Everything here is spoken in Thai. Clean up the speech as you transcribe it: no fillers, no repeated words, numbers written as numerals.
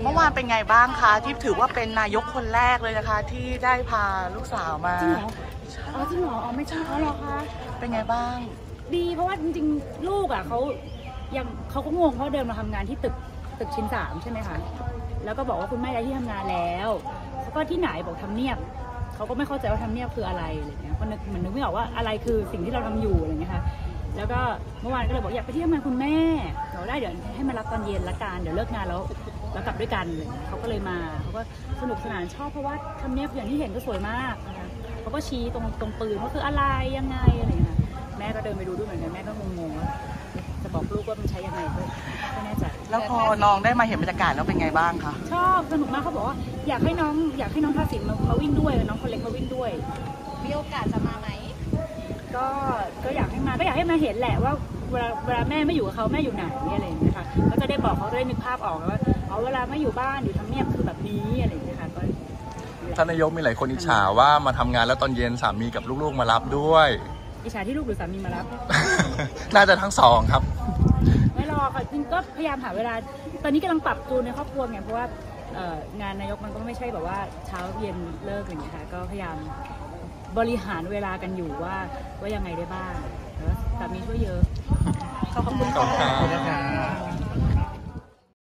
มื่อวานเป็นไงบ้างคะที่ถือว่าเป็นนายกคนแรกเลยนะคะที่ได้พาลูกสาวมาจริงเหรอจริงเหรอไม่ใช่หรอคะเป็นไงบ้างดีเพราะว่าจริงๆลูกอ่ะเขาก็งงเพราะเดินมาทำงานที่ตึกชิ้น3ใช่ไหมคะแล้วก็บอกว่าคุณแม่ย้ายที่ทำงานแล้วเขาก็ที่ไหนบอกทำเนียบเขาก็ไม่เข้าใจว่าทำเนียบคืออะไรอะไรเงี้ยเพราะมันนึกไม่ออกว่าอะไรคือสิ่งที่เราทำอยู่อะไรเงี้ยค่ะแล้วก็เมื่อวานก็เลยบอกอยากไปที่ทำงานคุณแม่เราได้เดี๋ยวให้มารับตอนเย็นละกันเดี๋ยวเลิกงานแล้วกลับด้วยกันเลยเขาก็เลยมาเขาก็สนุกสนานชอบเพราะว่าทำเนียบอย่างที่เห็นก็สวยมากนะคะเขาก็ชี้ตรงปืนว่าคืออะไรยังไงอะไรเงี้ยแม่ก็เดินไปดูด้วยเหมือนกันแม่ก็งงๆว่าจะบอกลูกว่ามันใช้ยังไงก็แน่ใจแล้วพอน้องได้มาเห็นบรรยากาศแล้วเป็นไงบ้างคะชอบสนุกมากเขาบอกว่าอยากให้น้องทาสินมาวิ่งด้วยน้องคนเล็กมาวิ่งด้วยมีโอกาสจะมาไหมก็อยากให้มาเห็นแหละว่าเวลาแม่ไม่อยู่กับเขาแม่อยู่ไหนอะไรอย่างเงี้ยค่ะก็จะได้บอกเขาได้นึกภาพออกว่าเวลาไม่อยู่บ้านอยู่ทำเนียบคือแบบนี้อะไรอย่างเงี้ยค่ะก็ท่านนายกมีหลายคนอิจฉาว่ามาทำงานแล้วตอนเย็นสามีกับลูกๆมารับด้วยอิจฉาที่ลูกหรือสามีมารับน่าจะทั้งสองครับไม่รอค่ะจริงก็พยายามหาเวลาตอนนี้กำลังปรับจูนในครอบครัวไงเพราะว่างานนายกมันก็ไม่ใช่แบบว่าเช้าเย็นเลิกอย่างเงี้ยค่ะก็พยายามบริหารเวลากันอยู่ว่ายังไงได้บ้างแล้วสามีช่วยเยอะขอบคุณค่ะ